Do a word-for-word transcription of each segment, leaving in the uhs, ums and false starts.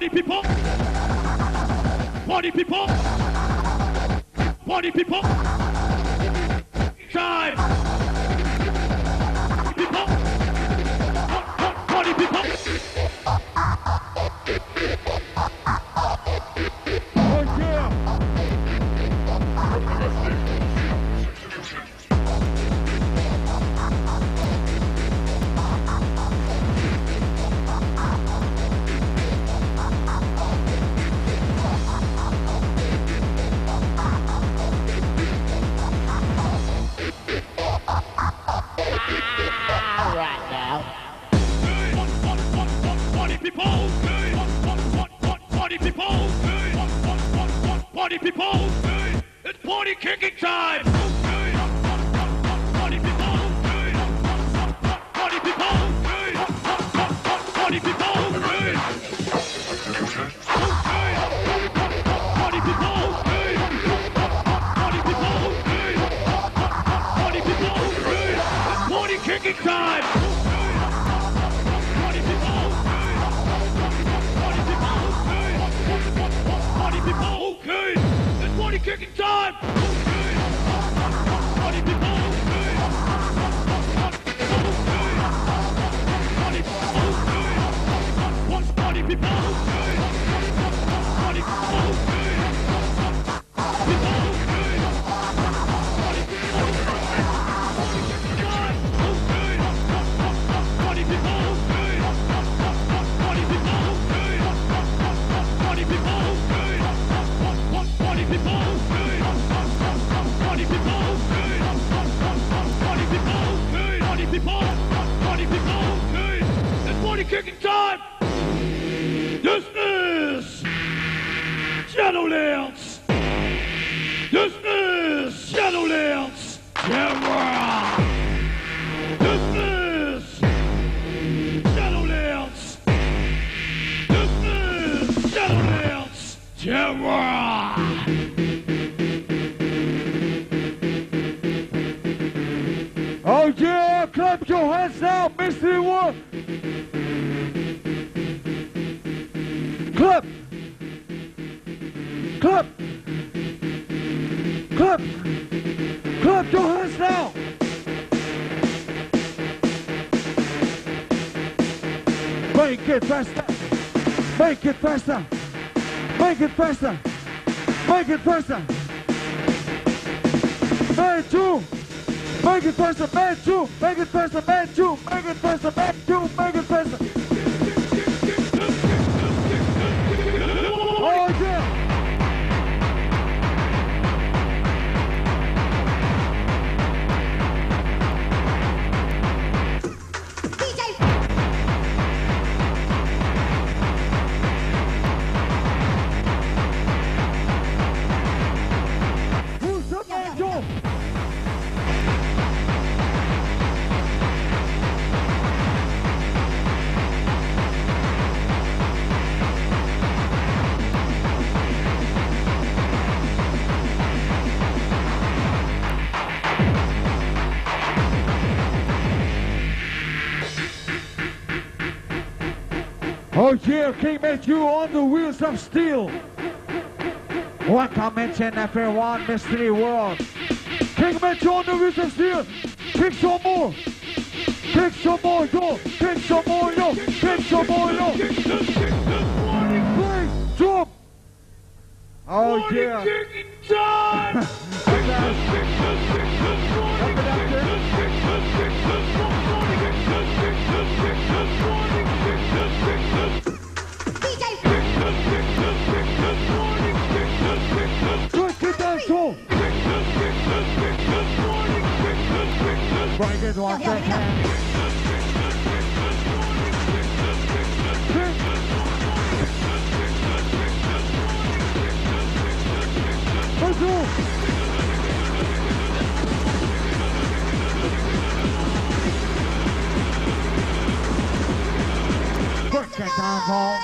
Party people. Party people. Party people. Time. People. Party people. Oh yeah. Party people, it's party kicking time. Party people, party people, party people, party people, party people, party people, it's party kicking time. Party people, party people, party people, okay. Party kicking time! Party people! Party people! Party people! Party people! Kicking time! This is Shadowlands! This is Shadowlands! Camera! This is Shadowlands! This is Shadowlands! Camera! Oh yeah! Clap your hands now, Mystery World! Clap! Clap! Clap! Clap your hands now! Make it faster! Make it faster! Make it faster! Make it faster! Man two! Make it faster! Man two! Make it faster! Man two! Make it faster! Man two! Make it faster! Oh yeah! D J! Who's up, man, Joe? Oh yeah, King Matthew on the wheels of steel. Welcome each and everyone, Mystery World. King Matthew on the wheels of steel. Kick some more. Kick some more, yo. Kick some more, yo. Kick some more, yo. Play, drop. Oh yeah. Kicking time. Break it one second. Let's go. Break it down, Paul.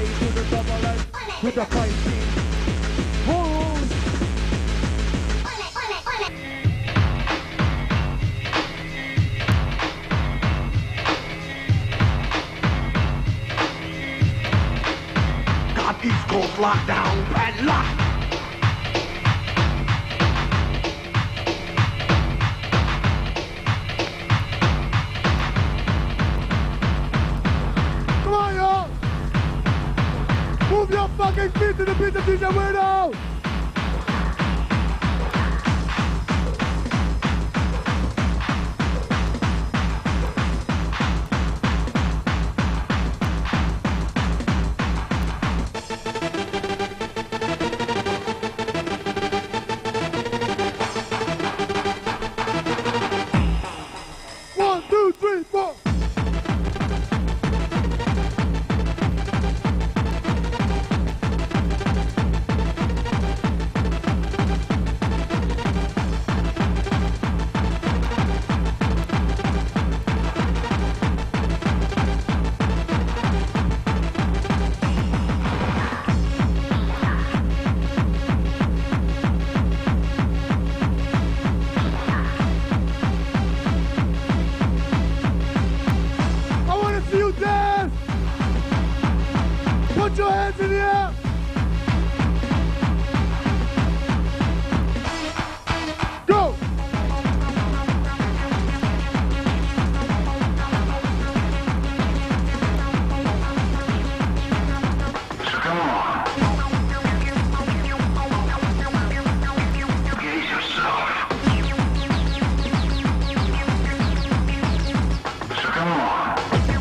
to the double A, to the fighting. Oh. Got East Coast lockdown, padlock. Move your fucking feet to the beat of D J Weirdo! One, two, three, four! Put your hands in the air! Go! Come on. Gaze yourself. Come on.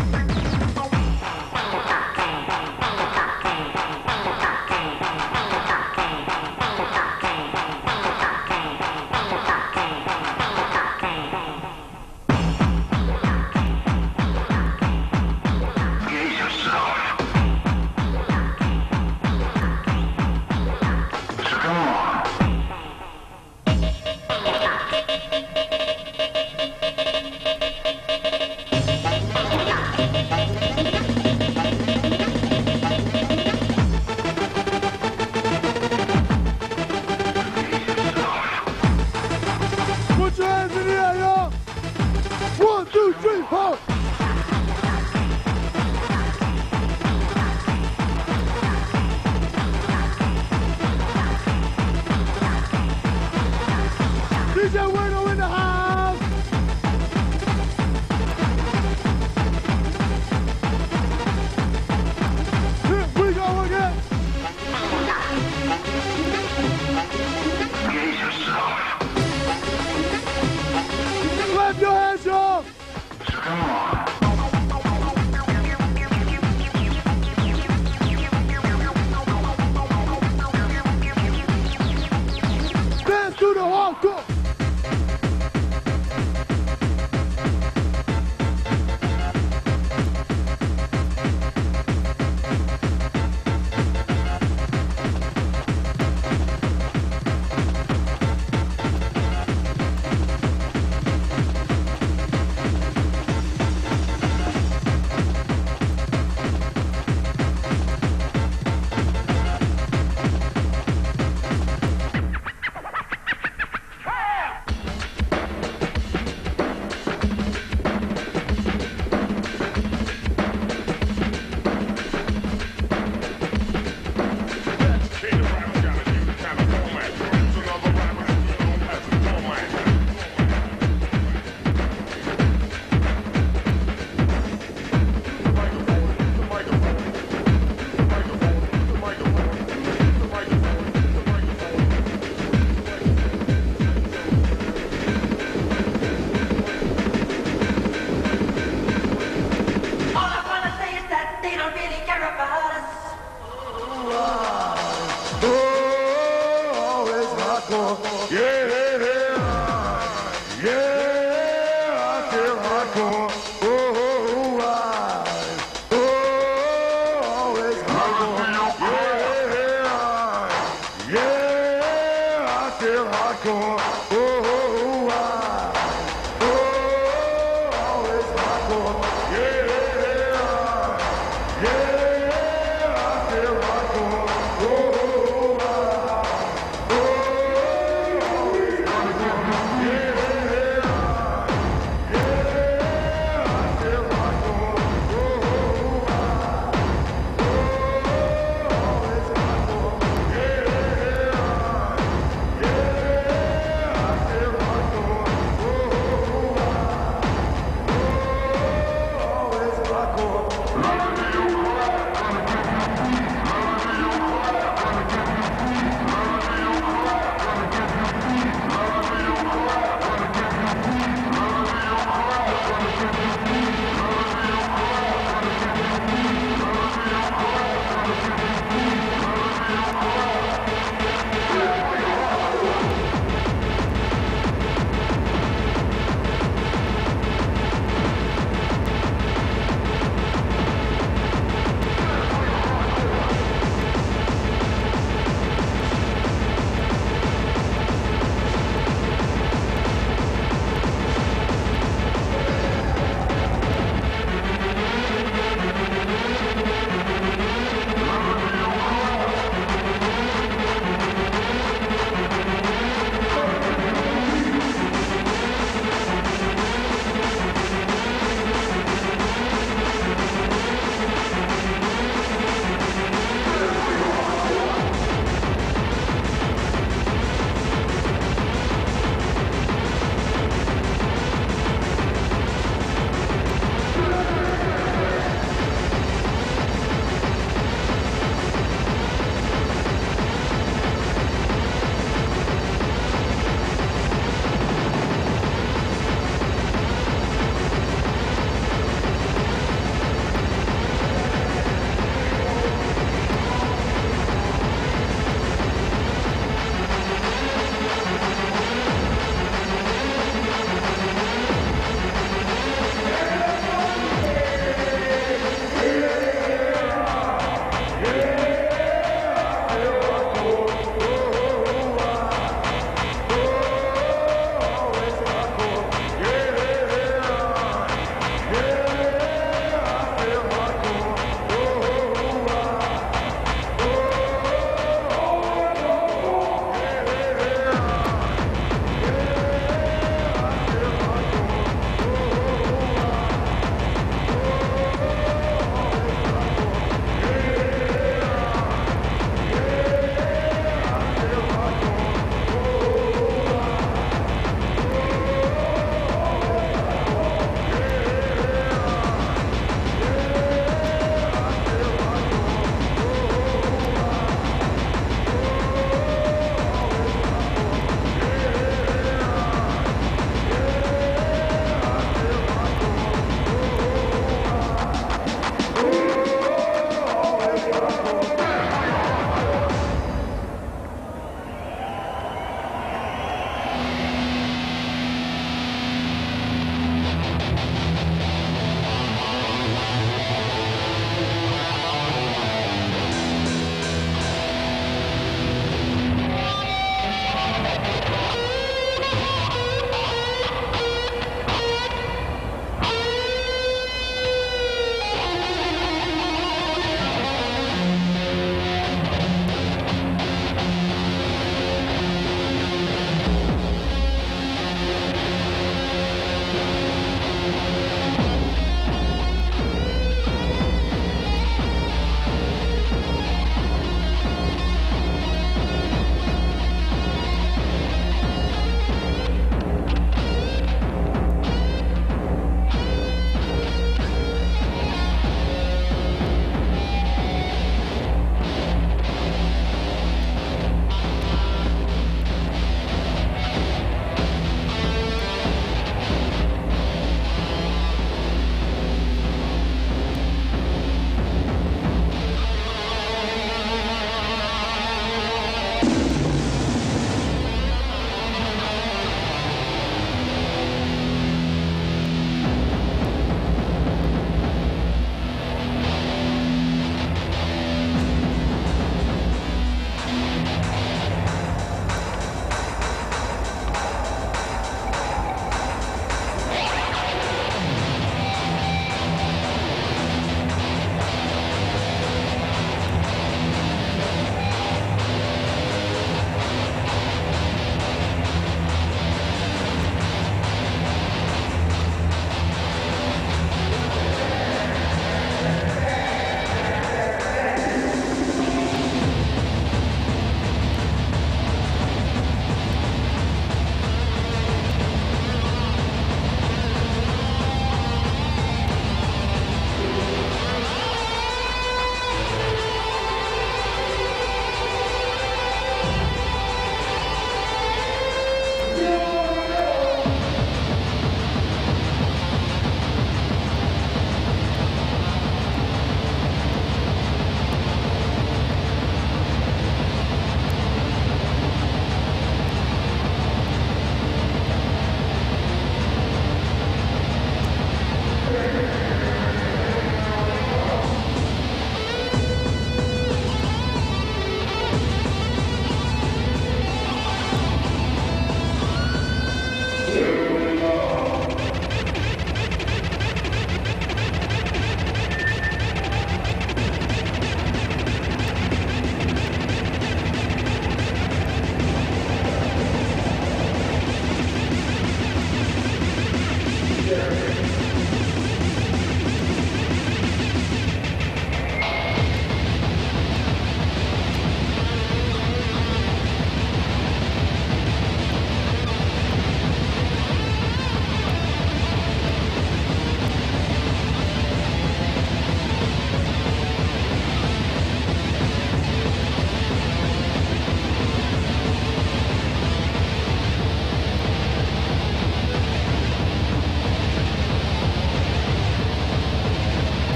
Put your hands in the air, y'all! One, two, three, four! D J Weirdo in the house! Here we go again! Gaze yourself. Clap your hands, y'all! Come on. Dance to the hardcore!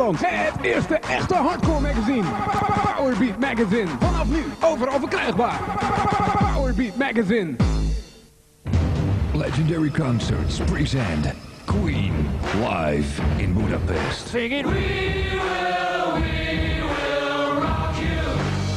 Nederland. Het eerste echte hardcore magazine. Powerbeat Magazine. Vanaf nu overal verkrijgbaar. Powerbeat Magazine. Legendary Concerts present Queen live in Budapest. Sing it. We will, we will rock you.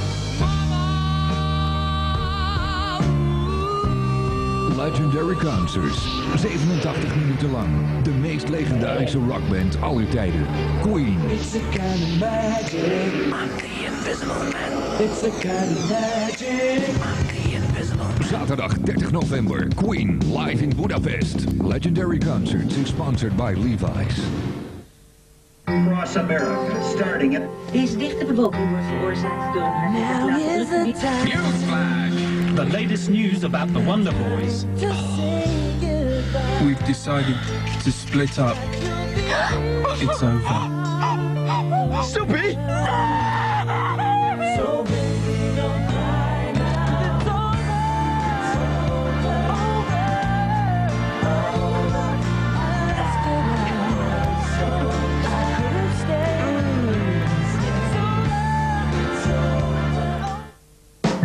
Legendary Concerts. zevenentachtig minuten lang. De meest legendarische rockband aller tijden. Queen. It's a kind of magic. I'm the invisible man. It's a kind of magic. I'm the invisible man. Zaterdag dertig november. Queen live in Budapest. Legendary Concerts is sponsored by Levi's. Across America, starting at... Deze dichte bewolking wordt veroorzaakt door een Now is the time Newsflash! The latest news about the Wonder Boys. to say goodbye. We've decided to split up. It's over. Soupy! So baby, don't cry now. It's over. It's over. Over. Let's go on. So I could have stayed. It's over. It's over.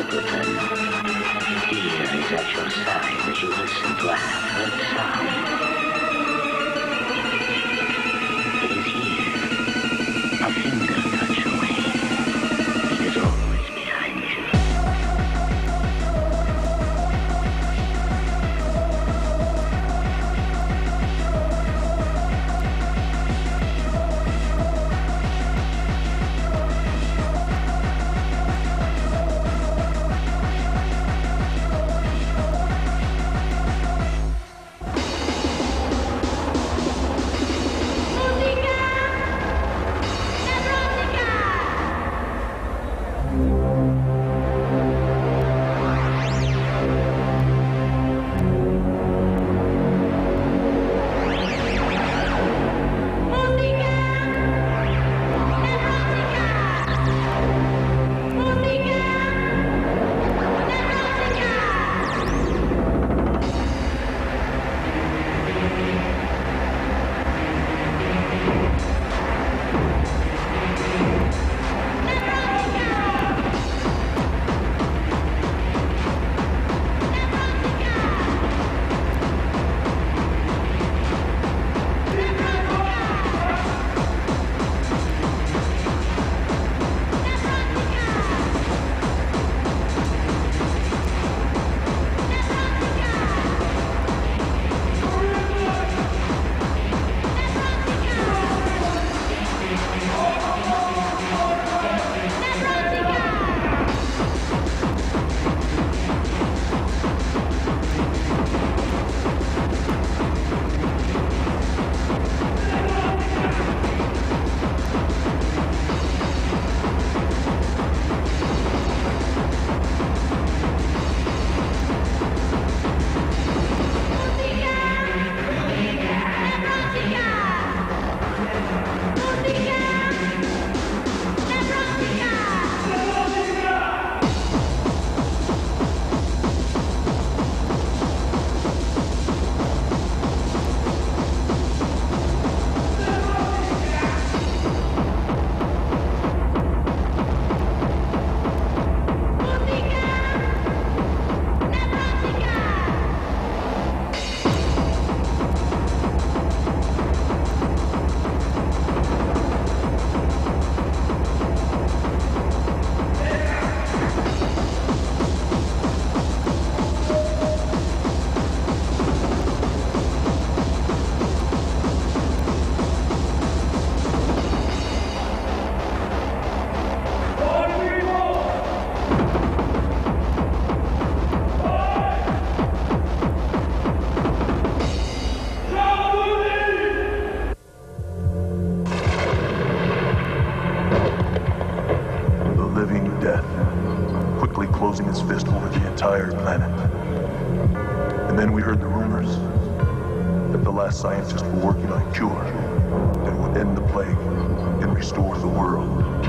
simpleton. Fear is at your side as you listen to a half-heard sound. It is here, a finger touch away. It is always behind you. closing his fist over the entire planet. And then we heard the rumors that the last scientists were working on a cure that would end the plague and restore the world.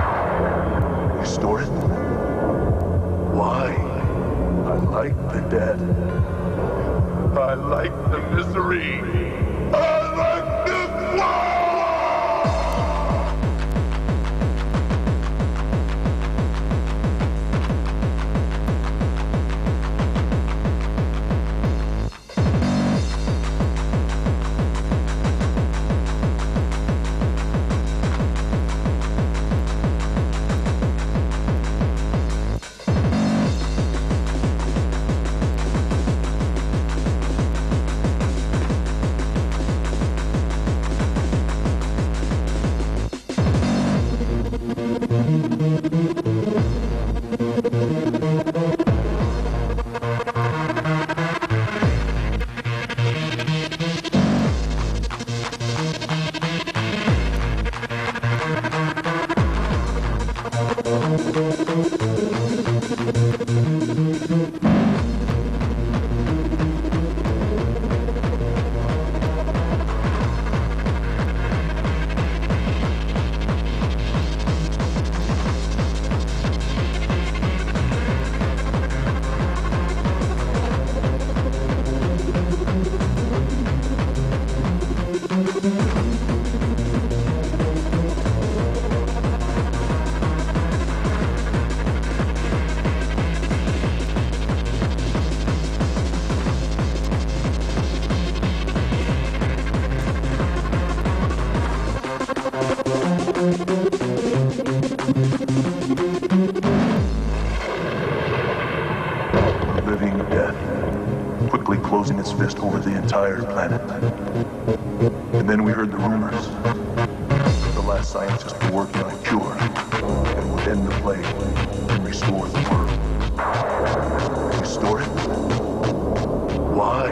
Restore it? Why? I like the dead. I like the misery. I like this world! Living death, quickly closing its fist over the entire planet. And then we heard the rumors. The last scientists were working on a cure that would end the plague and restore the world. Restore it? Why?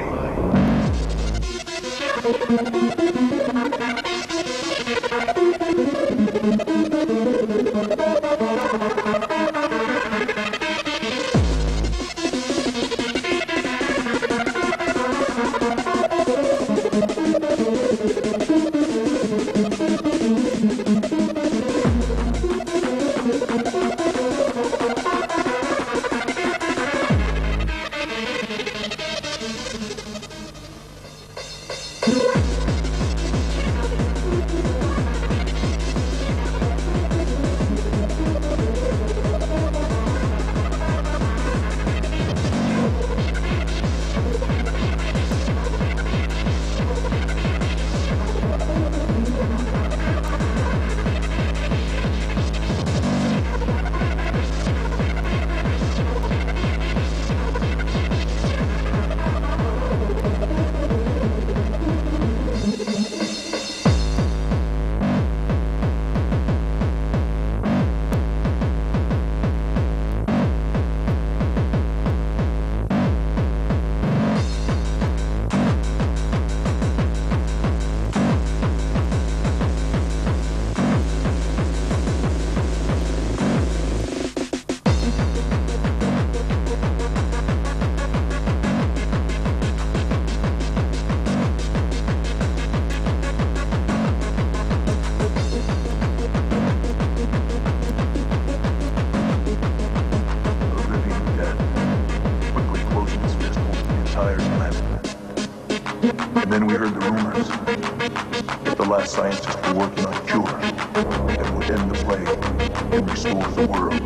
And then we heard the rumors that the last scientists were working on a cure that would end the plague and restore the world.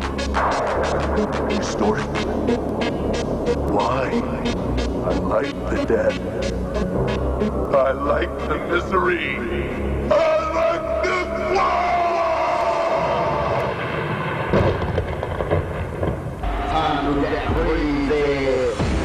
Restore it? Why? I like the dead. I like the misery. I like this world! Time to get crazy.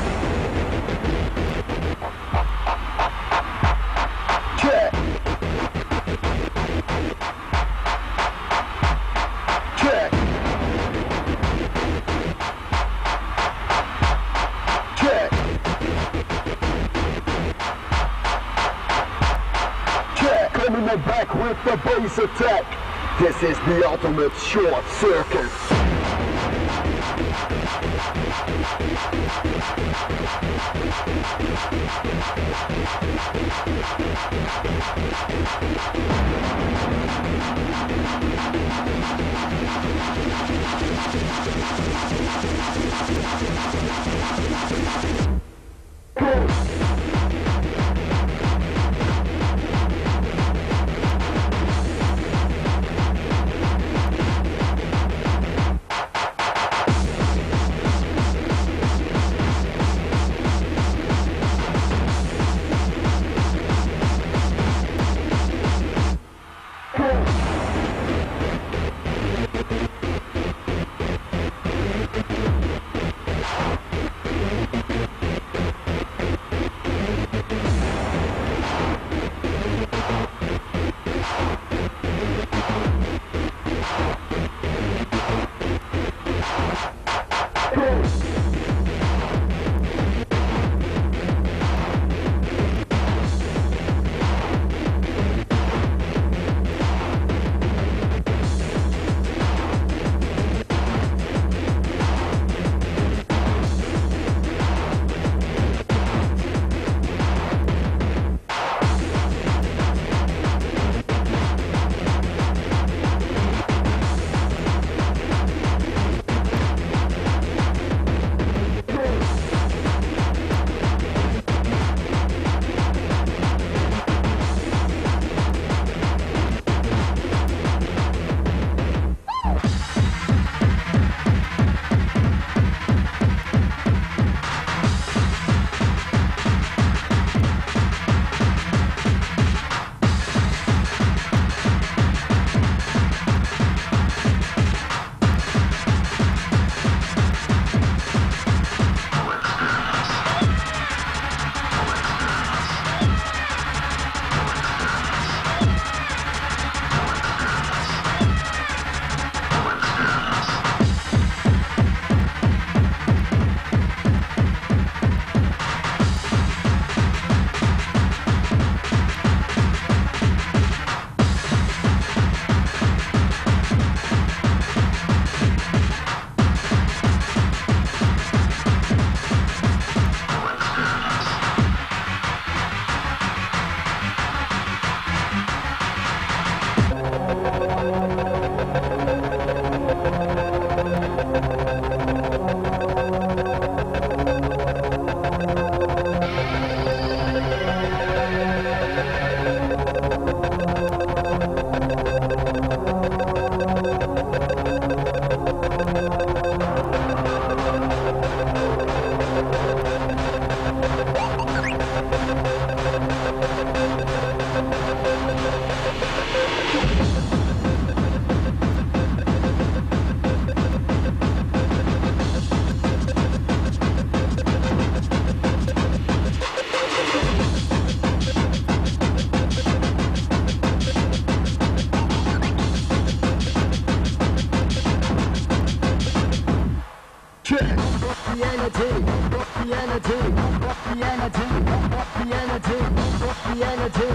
Back with the base attack. This is the ultimate short circuit.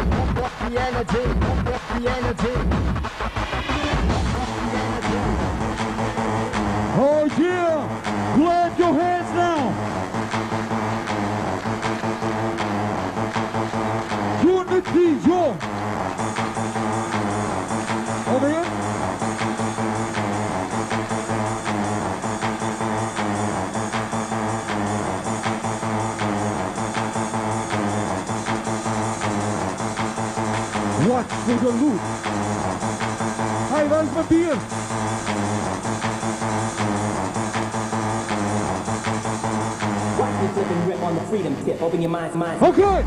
Pump up the energy, pump up the energy. Oh yeah! Clap your hands now! Unity, yo! Over here. Watch for the loot. Hey, waar is mijn bier? Watch me flip and rip on the freedom tip. Open your minds, minds. Okay.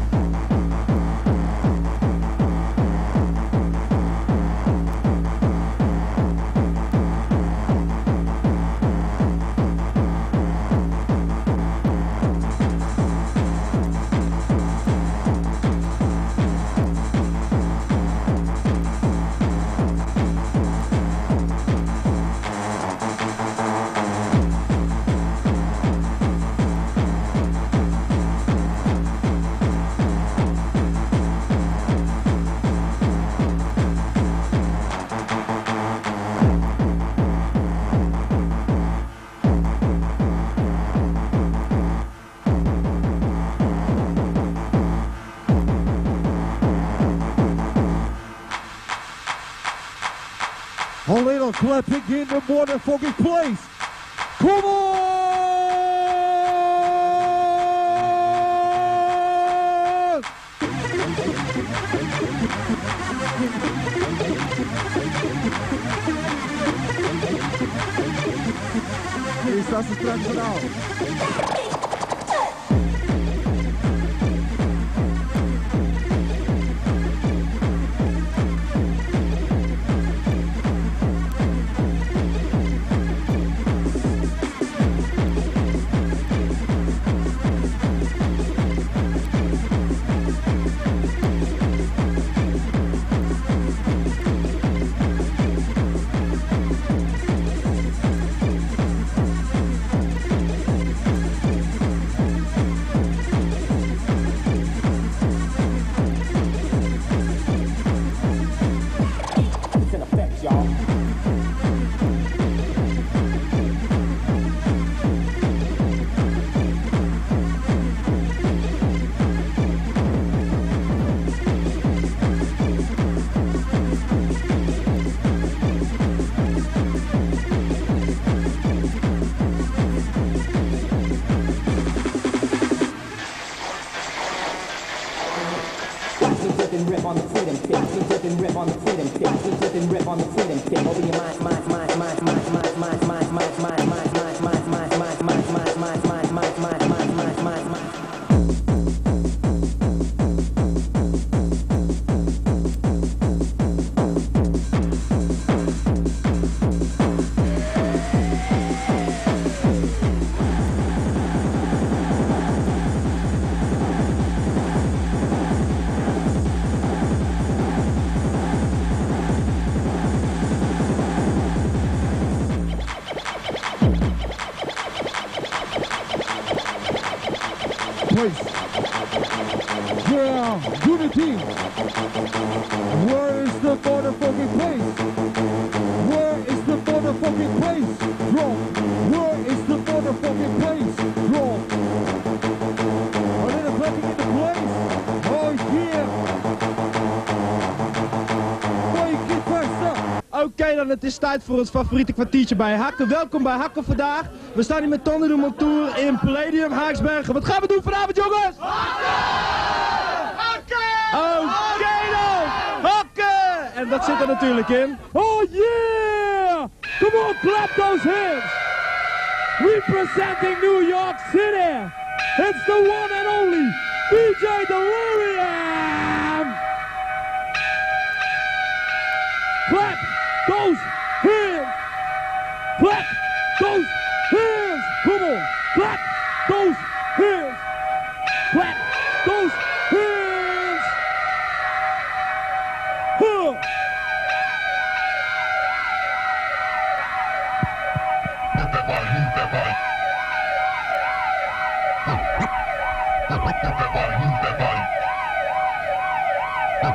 A little clapping in the motherfucking place. Come on! Is dat het traditioneel? Place. Yeah, unity. Where is the motherfucking place? Where is the motherfucking place? Drop. Where is the motherfucking place? Drop. A little clapping in the place. Oh yeah. Mooi keep first up. Oké okay, dan, het is tijd voor het favoriete kwartiertje bij Hakken. Welkom bij Hakken vandaag. We staan hier met Thunderdome on Tour in Palladium Haaksbergen. Wat gaan we doen vanavond, jongens? Hakken! Hakken! Oké okay, dan! Hakken! En dat zit er natuurlijk in. Oh yeah! Come on, clap those hands! Representing New York City! It's the one and only D J Delirium! Clap those hands! Clap those hands! Come on! Clap those hands! Clap those hands! Huh.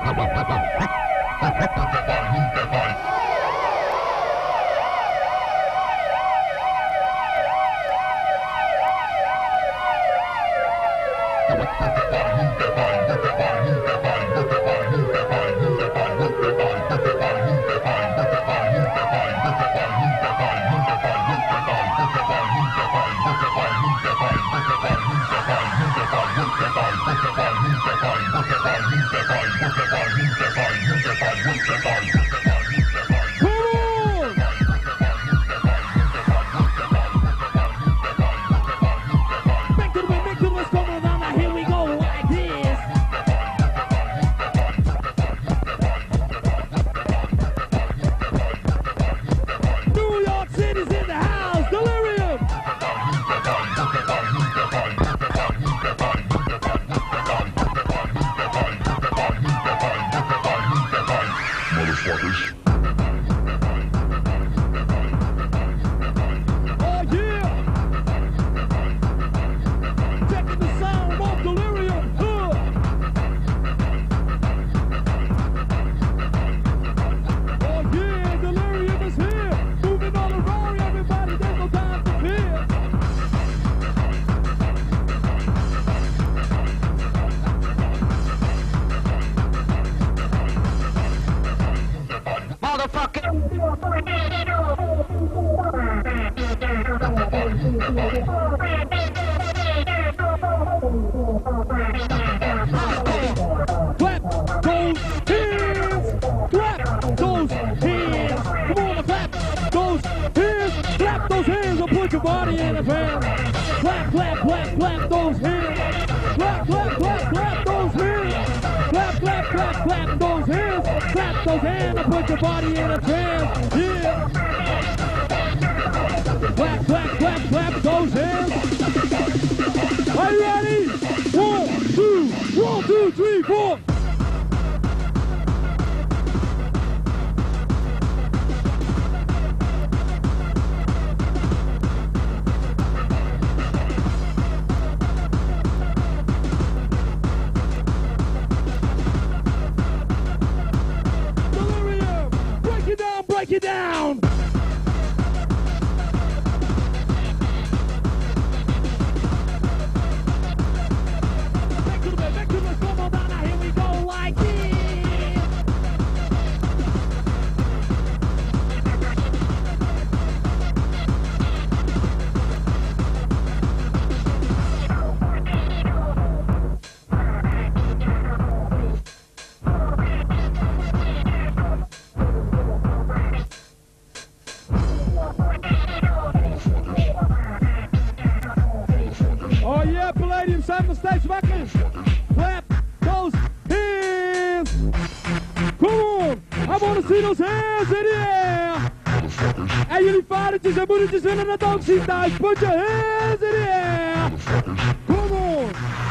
Willen het ook zien thuis, put your hands in the air. Come on.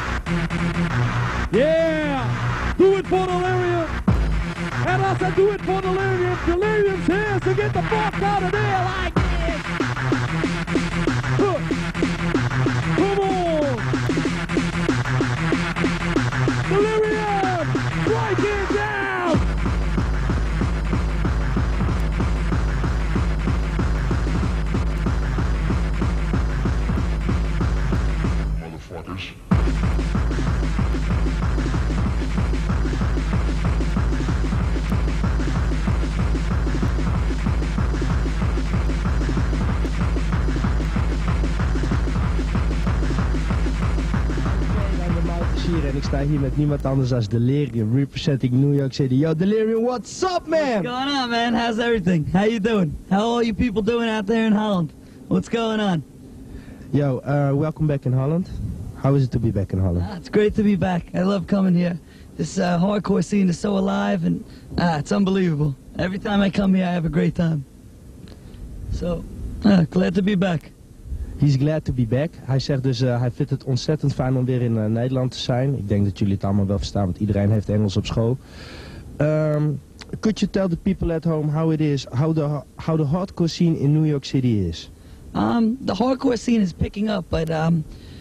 Yeah. Do it for Delirium. And I said do it for Delirium. Delirium's here, so get the fuck out of there like this. Huh. Come on. Delirium, break it down. En ik sta hier met niemand anders dan Delirium, representing New York City. Yo, Delirium, what's up, man? What's going on, man? How's everything? How you doing? How are you people doing out there in Holland? What's going on? Yo, uh, welcome back in Holland. How is it to be back in Holland? Ah, it's great to be back. I love coming here. This uh, hardcore scene is so alive, and ah, it's unbelievable. Every time I come here, I have a great time. So, ah, glad to be back. He's glad to be back. Hij zegt dus, uh, hij vindt het ontzettend fijn om weer in uh, Nederland te zijn. Ik denk dat jullie het allemaal wel verstaan, want iedereen heeft Engels op school. Um, could you tell the people at home how it is, how the how the hardcore scene in New York City is? Um, the hardcore scene is picking up, but um,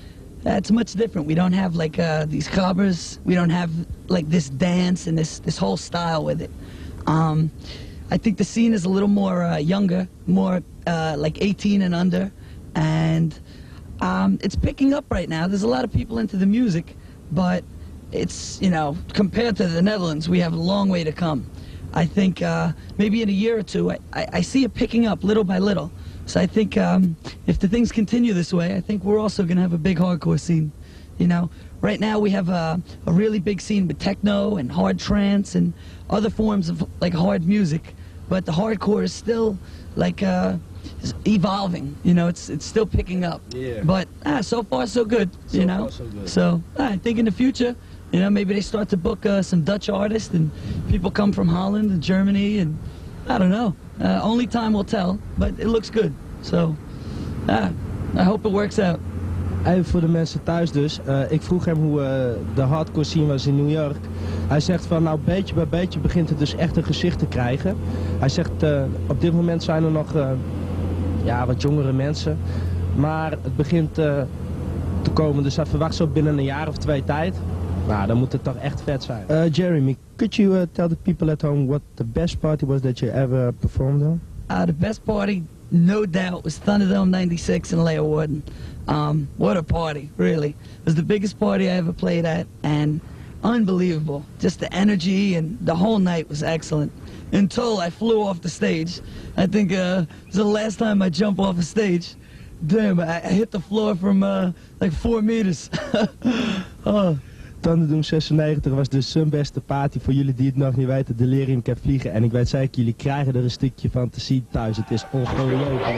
uh, it's much different. We don't have like uh, these covers. We don't have like this dance and this this whole style with it. Um, I think the scene is a little more uh, younger, more uh, like eighteen and under, and um, it's picking up right now. There's a lot of people into the music, but it's, you know, compared to the Netherlands, we have a long way to come. I think uh, maybe in a year or two, I, I, I see it picking up little by little. So I think um, if the things continue this way, I think we're also going to have a big hardcore scene. You know, right now we have a, a really big scene with techno and hard trance and other forms of like hard music, but the hardcore is still like uh, is evolving. You know, it's it's still picking up. Yeah. But ah, so far so good. So you know. far, so good. So ah, I think in the future, you know, maybe they start to book uh, some Dutch artists and people come from Holland and Germany and I don't know. Uh, only time will tell, but it looks good. So ah, I hope it works out. Even voor de mensen thuis dus. Uh, ik vroeg hem hoe uh, de hardcore scene was in New York. Hij zegt van nou beetje bij beetje begint het dus echt een gezicht te krijgen. Hij zegt uh, op dit moment zijn er nog uh, ja, wat jongere mensen. Maar het begint uh, te komen. Dus hij verwacht zo binnen een jaar of twee tijd. Nou, dan moet het toch echt vet zijn. Uh, Jeremy, could you uh, tell the people at home what the best party was that you ever performed on? Uh, the best party, no doubt, was Thunderdome ninety-six in Leeuwarden. Um, what a party, really. It was the biggest party I ever played at, and unbelievable. Just the energy and the whole night was excellent. Until I flew off the stage. I think uh, it was the last time I jumped off a stage. Damn, I, I hit the floor from uh, like four meters. Oh. Thunderdome zesennegentig was dus zijn beste party. Voor jullie die het nog niet weten, Delirium kan vliegen. En ik weet zeker, jullie krijgen er een stukje van te zien thuis. Het is ongelooflijk.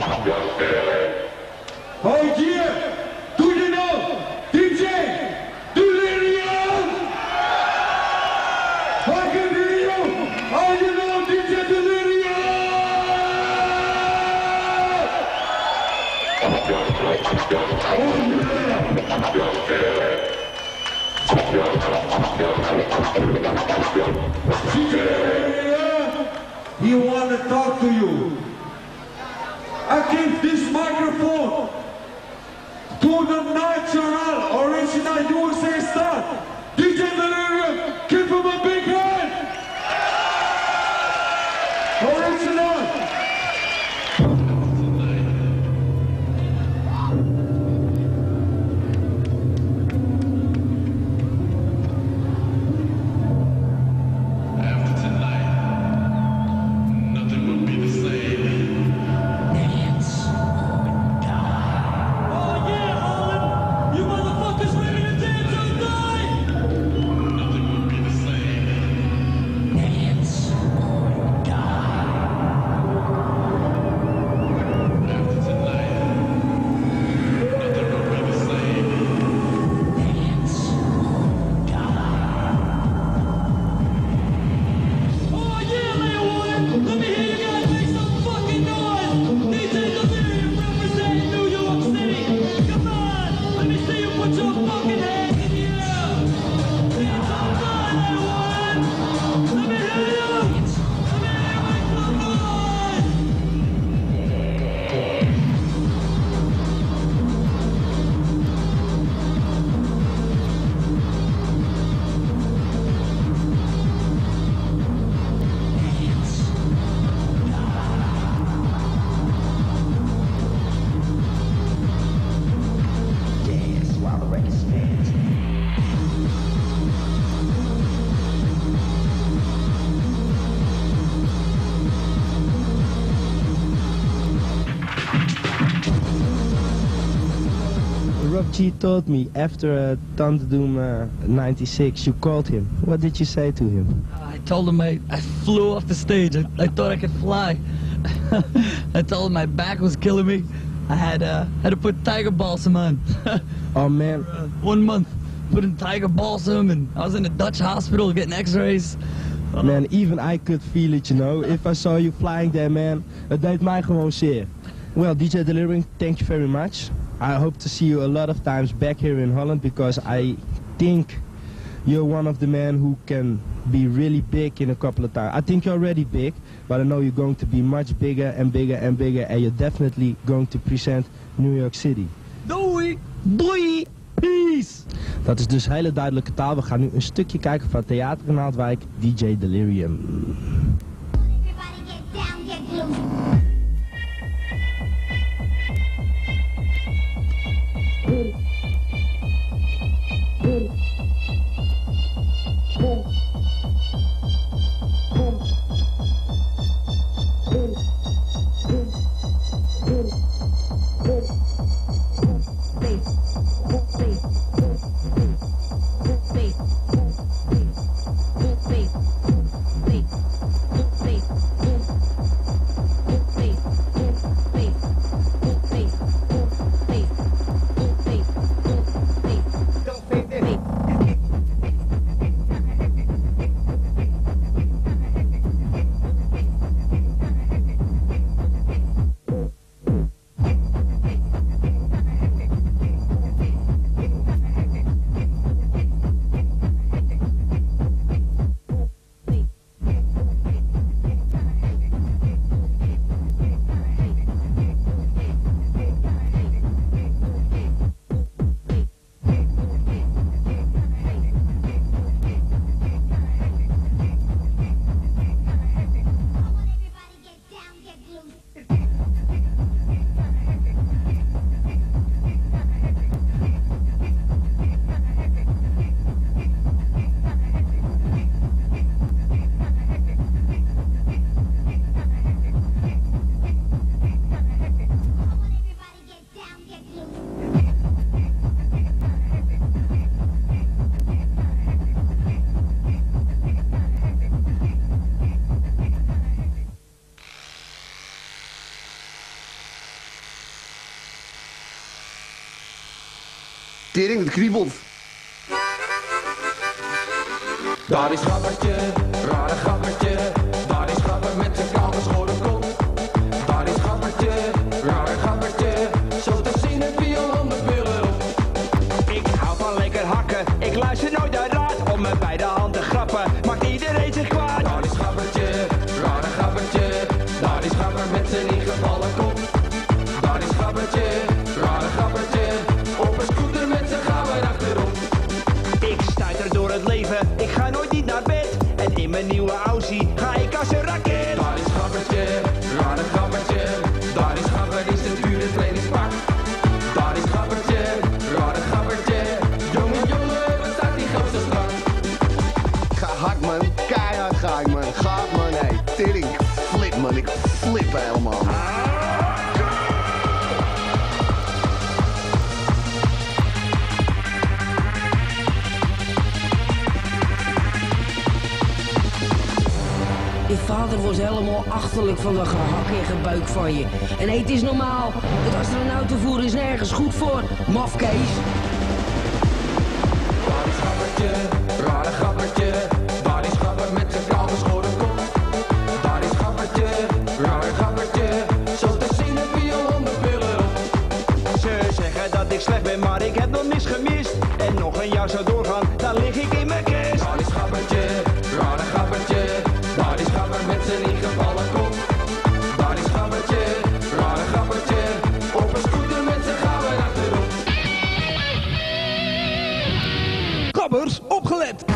Hoi hier, doe je nou, D J Delirium! Hoi Delirium, hoi je nou, D J Delirium! D J Delirium, he want to talk to you. I give this microphone to the natural original U S A star, D J Delirium. Give him a big hand. Original. Rob G told me after uh, Thunderdome uh, ninety-six you called him. What did you say to him? I told him I, I flew off the stage. I, I thought I could fly. I told him my back was killing me. I had uh, had to put tiger balsam on. Oh man. For, uh, one month putting tiger balsam, and I was in a Dutch hospital getting x-rays. Oh. Man, even I could feel it, you know. If I saw you flying there, man, het deed mij gewoon zeer. Well, D J Delirium, thank you very much. I hope to see you a lot of times back here in Holland, because I think you're one of the men who can be really big in a couple of times. I think you're already big, but I know you're going to be much bigger and bigger and bigger, and you're definitely going to present New York City. Doei! Doei! Peace! Dat is dus hele duidelijke taal. We gaan nu een stukje kijken van Theater in Naaldwijk, D J Delirium. Tering, het kriebelt. Daar is Gabbertje, rare Gabbertje. Daar is Gabber met zijn kaal geschoren kop. Daar is Gabbertje, rare Gabbertje. Zo te zien een viool om de billen op. Ik hou van lekker hakken, ik luister nooit naar raad. Om me bij de hand te grappen, maakt iedereen zich kwaad. Daar is Gabbertje, rare Gabbertje. Daar is Gabber met zijn ingevallen kop. Daar is Gabbertje, rare Gabbertje. Op een scooter met zijn gabber achterop. Ik stuiter door het leven, ik ga nooit niet naar bed. En in mijn nieuwe Aussie ga ik als een raket. Daar is Gabbertje, rare Gabbertje. Daar is Gabber in zijn dure trainingspak. Daar is Gabbertje, rare Gabbertje. Jongen, jongen, wat staat die gozer strak. Ga hard man, keihard ga ik man. Gaaf man, hé. Hey. Tering, flip man, ik flip helemaal. Je vader was helemaal achterlijk van dat gehak en gebuik van je. En hey, het is normaal, het astronautenvoer is nergens goed voor, mafkees. Daar is Gabbertje, rare Gabbertje. Daar is Gabber met zijn kaal geschoren kop. Daar is Gabbertje, rare Gabbertje. Zo te zien een viool om de billen op. Ze zeggen dat ik slecht ben, maar ik heb nog niets gemist. En nog een jaar zou doorgaan, dan lig ik in mijn kist. Daar is Gabbertje, rare Gabbertje. Daar is Gabber met zijn ingevallen kop. Daar is Gabbertje, rare Gabbertje. Op een scooter met zijn gabber achterop. Gabbers, opgelet!